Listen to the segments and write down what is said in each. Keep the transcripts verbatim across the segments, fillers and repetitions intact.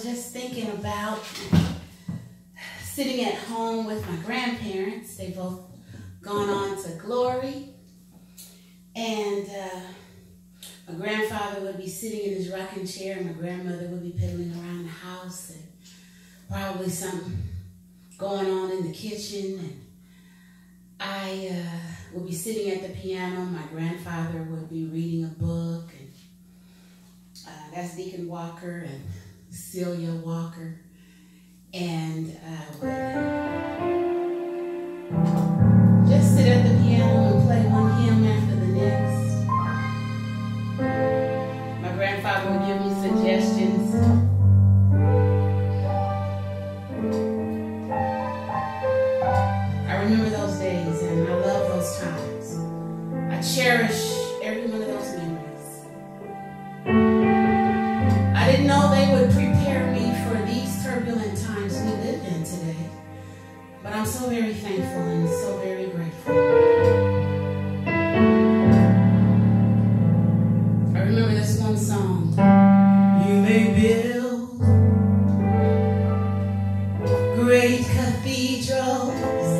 just thinking about sitting at home with my grandparents. They both gone on to glory. And uh, my grandfather would be sitting in his rocking chair and my grandmother would be piddling around the house and probably something going on in the kitchen. And I uh, would be sitting at the piano. My grandfather would be reading a book. And uh, that's Deacon Walker and Celia Walker. And I would just sit at the piano and play one hymn after the next. My grandfather would give me suggestions. I remember those days and I love those times. I cherish every one of those memories. I didn't know they would prepare me for these turbulent times we live in today, but I'm so very thankful and so very grateful. I remember this one song. You may build great cathedrals,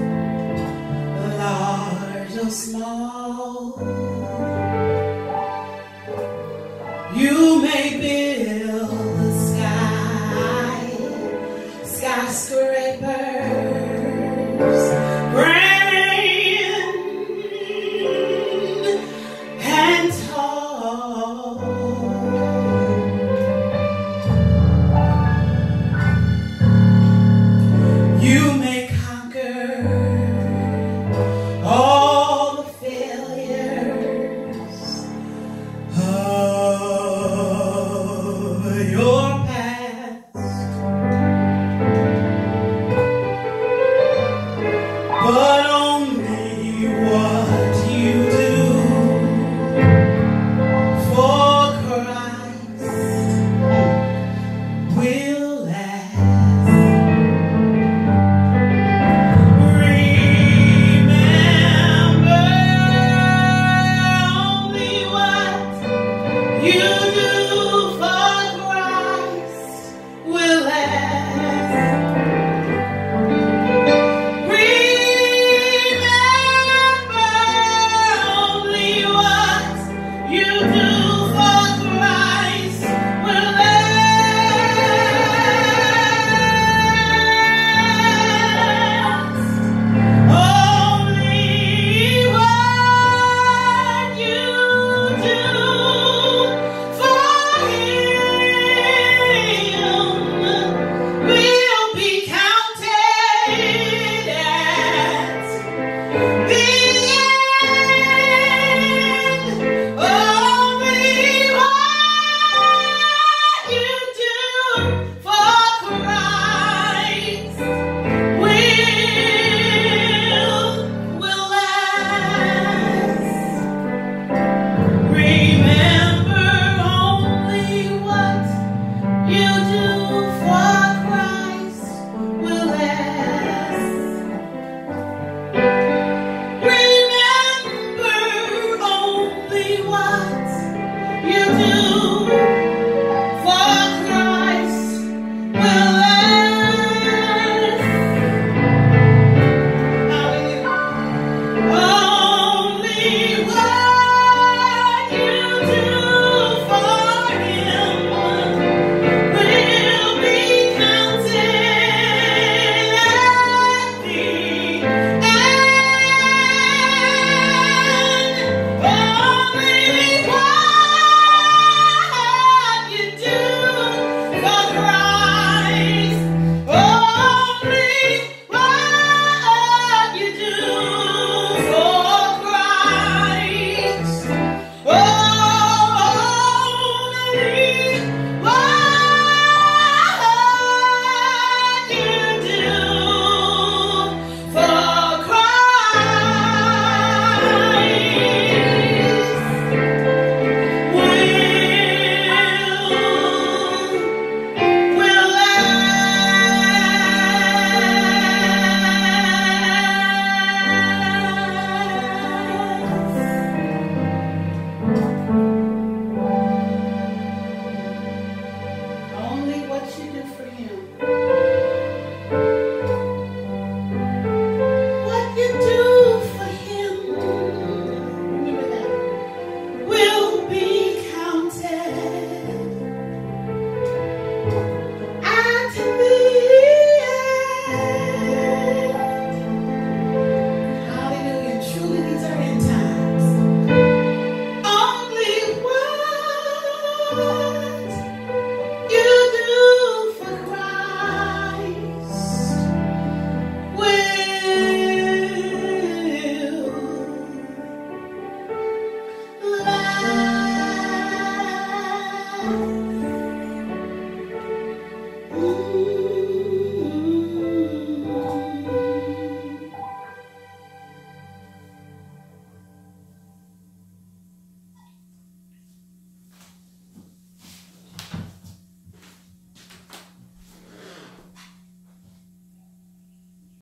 large or small. You may build the sky, skyscrapers, grand and tall. You may conquer all the failures of your past, but